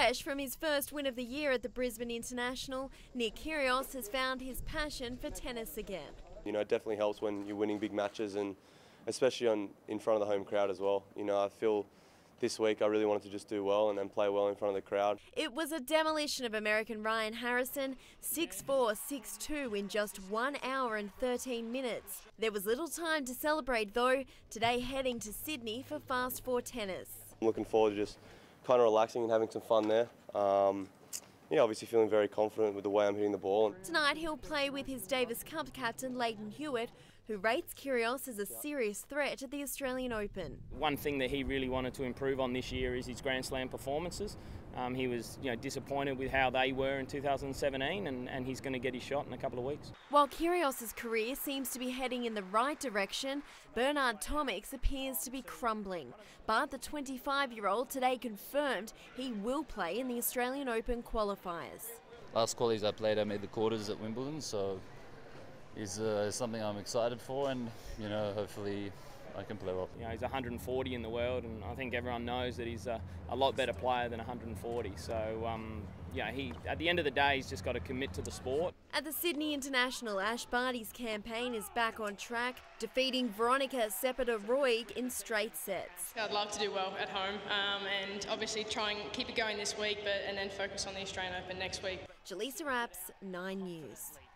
Fresh from his first win of the year at the Brisbane International, Nick Kyrgios has found his passion for tennis again. You know, it definitely helps when you're winning big matches, and especially in front of the home crowd as well. You know, I feel this week I really wanted to just do well and play well in front of the crowd. It was a demolition of American Ryan Harrison, 6-4, 6-2 in just 1 hour and 13 minutes. There was little time to celebrate though, today heading to Sydney for Fast 4 tennis. I'm looking forward to just kind of relaxing and having some fun there. Yeah, obviously feeling very confident with the way I'm hitting the ball. Tonight he'll play with his Davis Cup captain Leighton Hewitt, who rates Kyrgios as a serious threat at the Australian Open. One thing that he really wanted to improve on this year is his Grand Slam performances. He was disappointed with how they were in 2017, and he's going to get his shot in a couple of weeks. While Kyrgios' career seems to be heading in the right direction, Bernard Tomic appears to be crumbling. But the 25-year-old today confirmed he will play in the Australian Open qualifiers. Last qualies I played, I made the quarters at Wimbledon, so it's something I'm excited for, and hopefully I can play well. He's 140 in the world, and I think everyone knows that he's a lot better player than 140. So, he at the end of the day, he's just got to commit to the sport. At the Sydney International, Ash Barty's campaign is back on track, defeating Veronika Sepeta-Roig in straight sets. I'd love to do well at home, and obviously try and keep it going this week, and then focus on the Australian Open next week. Jaleesa Apps, 9 News.